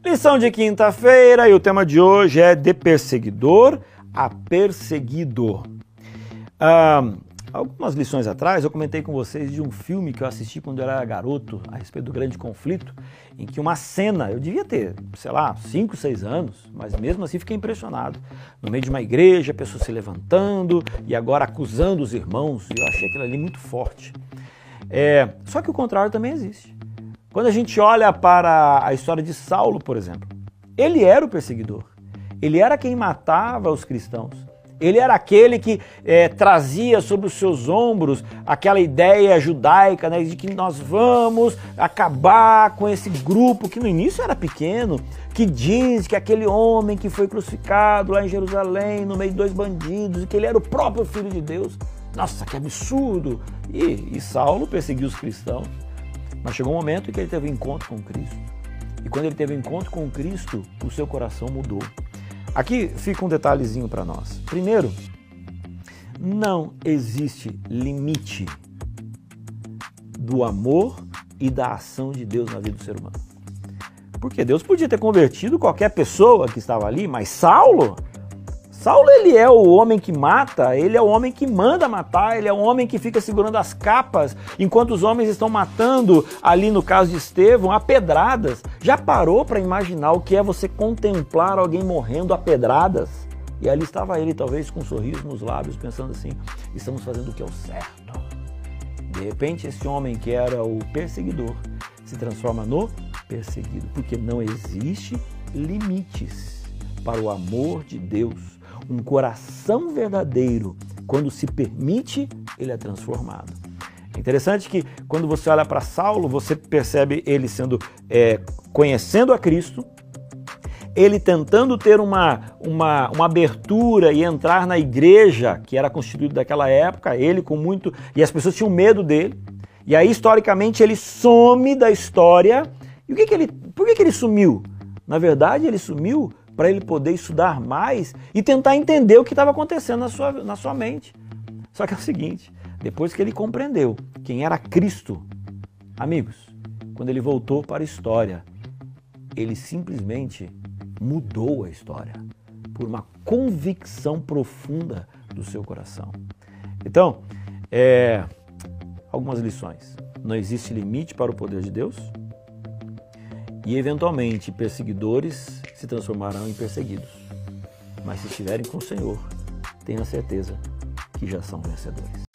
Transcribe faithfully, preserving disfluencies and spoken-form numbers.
Lição de quinta-feira e o tema de hoje é de perseguidor a perseguido. Ah, algumas lições atrás eu comentei com vocês de um filme que eu assisti quando eu era garoto a respeito do grande conflito, em que uma cena, eu devia ter, sei lá, cinco, seis anos, mas mesmo assim fiquei impressionado. No meio de uma igreja, pessoas se levantando e agora acusando os irmãos, e eu achei aquilo ali muito forte. É, só que o contrário também existe. Quando a gente olha para a história de Saulo, por exemplo, ele era o perseguidor, ele era quem matava os cristãos, ele era aquele que é, trazia sobre os seus ombros aquela ideia judaica, né, de que nós vamos acabar com esse grupo que no início era pequeno, que diz que aquele homem que foi crucificado lá em Jerusalém, no meio de dois bandidos, e que ele era o próprio Filho de Deus. Nossa, que absurdo! E, e Saulo perseguiu os cristãos. Mas chegou um momento em que ele teve um encontro com Cristo. E quando ele teve um encontro com Cristo, o seu coração mudou. Aqui fica um detalhezinho para nós. Primeiro, não existe limite do amor e da ação de Deus na vida do ser humano. Porque Deus podia ter convertido qualquer pessoa que estava ali, mas Saulo... Saulo, ele é o homem que mata, ele é o homem que manda matar, ele é o homem que fica segurando as capas, enquanto os homens estão matando, ali no caso de Estevão, a pedradas. Já parou para imaginar o que é você contemplar alguém morrendo a pedradas? E ali estava ele, talvez com um sorriso nos lábios, pensando assim, estamos fazendo o que é o certo. De repente, esse homem que era o perseguidor se transforma no perseguido, porque não existe limites para o amor de Deus. Um coração verdadeiro, quando se permite, ele é transformado. É interessante que quando você olha para Saulo, você percebe ele sendo, é, conhecendo a Cristo, ele tentando ter uma, uma, uma abertura e entrar na igreja que era constituída daquela época, ele com muito... E as pessoas tinham medo dele. E aí, historicamente, ele some da história. E o que que ele, por que que ele sumiu? Na verdade, ele sumiu para ele poder estudar mais e tentar entender o que estava acontecendo na sua, na sua mente. Só que é o seguinte, depois que ele compreendeu quem era Cristo, amigos, quando ele voltou para a história, ele simplesmente mudou a história por uma convicção profunda do seu coração. Então, é, algumas lições. Não existe limite para o poder de Deus. E, eventualmente, perseguidores se transformarão em perseguidos. Mas se estiverem com o Senhor, tenha certeza que já são vencedores.